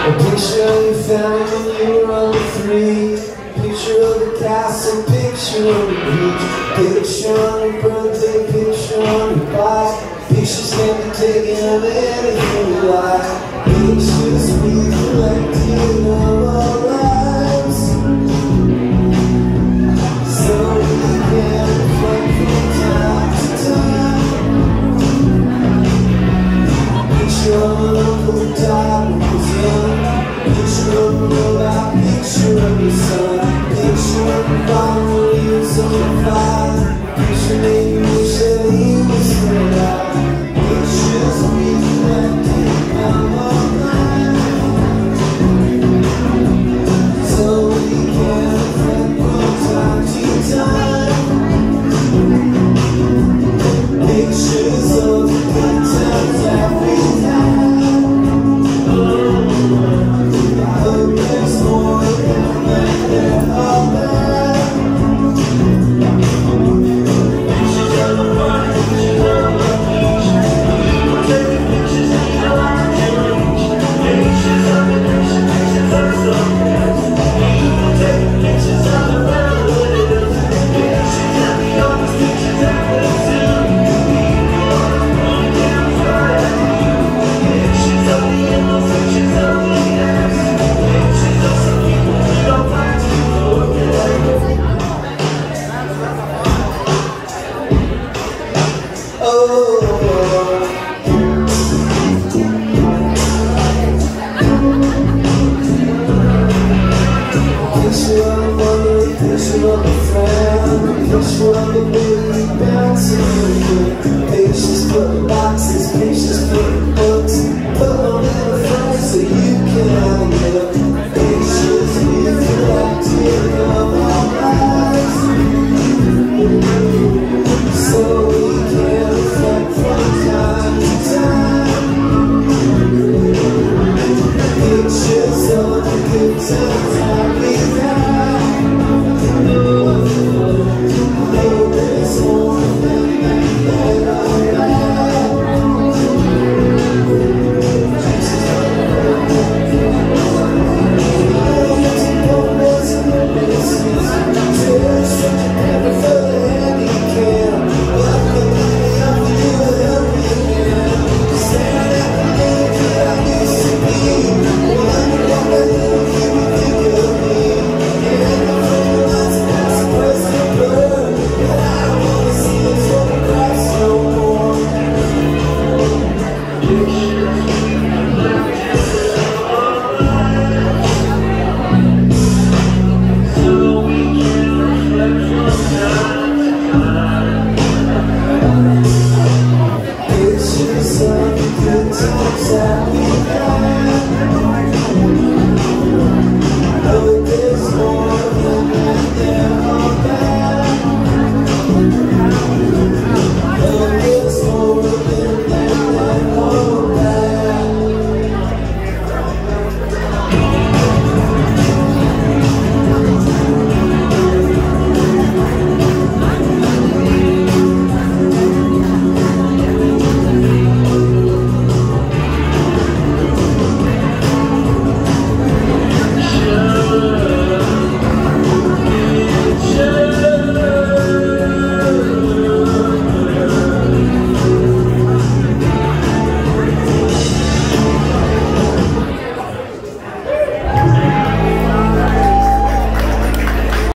A picture of your family when you were only 3. Picture of the castle, picture of the beach. Picture on your birthday, picture on your bike. Pictures can be taken of anything you like. Pictures we collected of our lives, so we can reflect from time to time. Picture of an uncle who died when he was young. Picture of a robot, picture of your son. Picture of a father when he was only 5. Picture made you wish that he was still alive. Pictures we collected of our lives, so we can reflect from time to time. Pictures of the good times that we had. I hope there's more of them than there are bad. Pictures of the party, pictures of the location. We're taking pictures in the light and reach. Pictures of the nation, pictures of the sunrise. We're taking pictures of the relatives. Pictures of the old pictures of the zoo. People on the moon down Friday. Pictures of the animals, pictures of the ants. Pictures of some people who don't like to forget. Oh, picture of a mother, picture of a friend. Picture of a baby bouncing in the wind. Pictures put in boxes, pictures